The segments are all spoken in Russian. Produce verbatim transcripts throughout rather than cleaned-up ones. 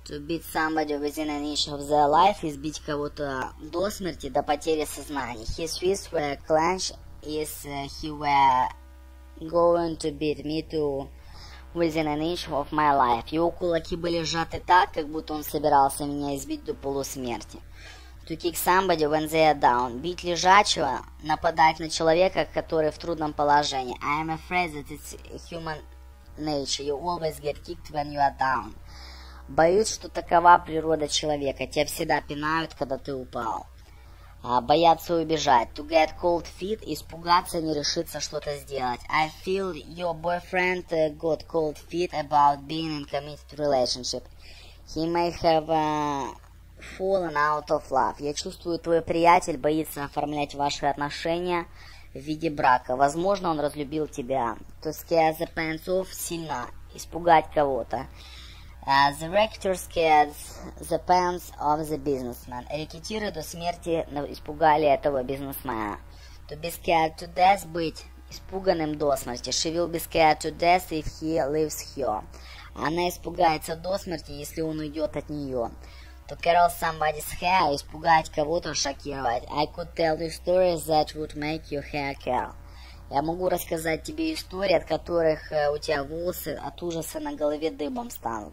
To beat somebody within an inch of their life — избить кого-то до смерти, до потери сознания. His fists were clenched as uh, he were going to beat me to within an inch of my life. Его кулаки были сжаты так, как будто он собирался меня избить до полусмерти. To kick somebody when they are down. Бить лежачего, нападать на человека, который в трудном положении. I am afraid that it's human nature. You always get kicked when you are down. Боюсь, что такова природа человека. Тебя всегда пинают, когда ты упал. А, бояться убежать. To get cold feet. Испугаться, не решиться что-то сделать. I feel your boyfriend got cold feet about being in committed relationship. He may have uh, fallen out of love. Я чувствую, твой приятель боится оформлять ваши отношения в виде брака. Возможно, он разлюбил тебя. To scare the pants off. Сильно испугать кого-то. Uh, the rector scared the pants of the businessman. Рекетиры до смерти испугали этого бизнесмена. To be scared to death. Быть испуганным до смерти. She will be scared to death if he leaves her. Она испугается до смерти, если он уйдет от нее. To curl somebody's hair. Испугать кого-то, шокировать. I could tell you stories that would make your hair curl. Я могу рассказать тебе истории, от которых у тебя волосы от ужаса на голове дыбом станут.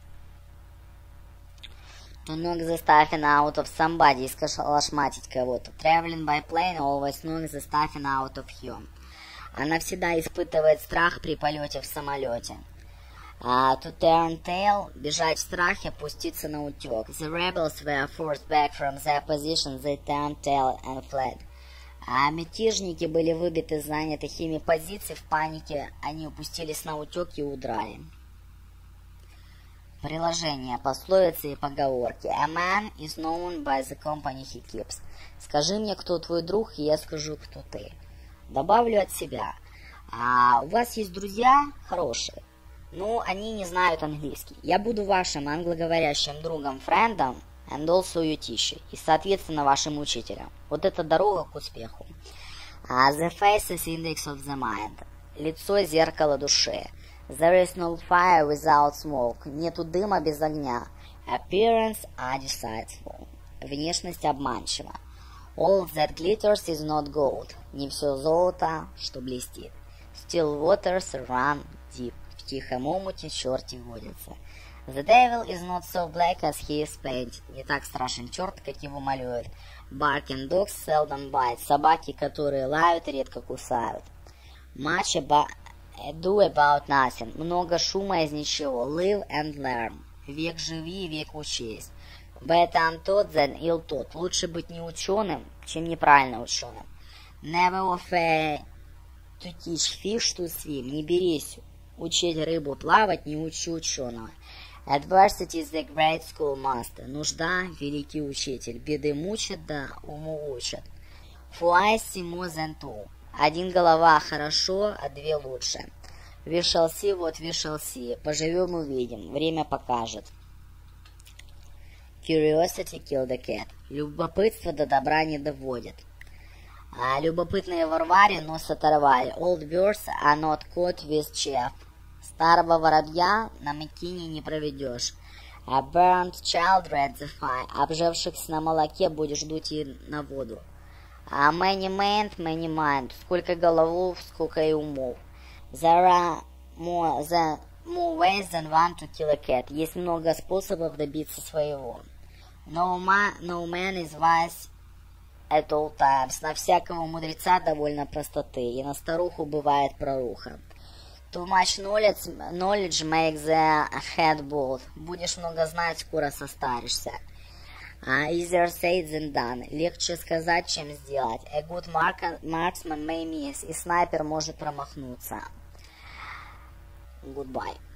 To knock the stuffing out of somebody. Исколошматить кого-то. Traveling by plane always knocks the stuffing out of her. Она всегда испытывает страх при полете в самолете. Uh, to turn tail. Бежать в страхе, опуститься на утек. The rebels were forced back from their position. They turned tail and fled. А мятежники были выбиты из занятых ими позиций. В панике они упустились на утек и удрали. Приложения, пословицы и поговорки. A man is known by the company he keeps. Скажи мне, кто твой друг, и я скажу, кто ты. Добавлю от себя. А, у вас есть друзья хорошие, но они не знают английский. Я буду вашим англоговорящим другом, френдом, and also your teacher, и, соответственно, вашим учителем. Вот это дорога к успеху. Uh, the face is index of the mind. Лицо — зеркало души. There is no fire without smoke. Нету дыма без огня. Appearance are deceitful. Внешность обманчива. All that glitters is not gold. Не все золото, что блестит. Still waters run deep. В тихом омуте черти водятся. The devil is not so black as he is painted. Не так страшен черт, как его малюют. Barking dogs seldom bite. Собаки, которые лают, редко кусают. Much about do about nothing. Много шума из ничего. Live and learn. Век живи, век учись. Better untaught than ill taught. Лучше быть не ученым, чем неправильно ученым. Never offer to teach fish to swim. Не берись учить рыбу плавать, не учи ученого. Adversity is the great schoolmaster. Нужда — великий учитель. Беды мучат, да уму учат. For I see more than two. Один голова хорошо, а две лучше. We shall see what we shall see. Поживем — увидим. Время покажет. Curiosity killed the cat. Любопытство до добра не доводит. А любопытные ворвали, нос оторвали. Old birds are not caught with chaff. Старого воробья на мякине не проведешь. A burnt child read the fire. Обжевшихся на молоке будешь дуть и на воду. А many men, many mind. Сколько головов, сколько и умов. There are more, than, more ways than one to kill a cat. Есть много способов добиться своего. No man, no man is wise at all times. На всякого мудреца довольно простоты, и на старуху бывает проруха. Too much knowledge, knowledge makes the head bald. Будешь много знать, скоро состаришься. Uh, easier said than done. Легче сказать, чем сделать. A good marksman may miss. И снайпер может промахнуться. Goodbye.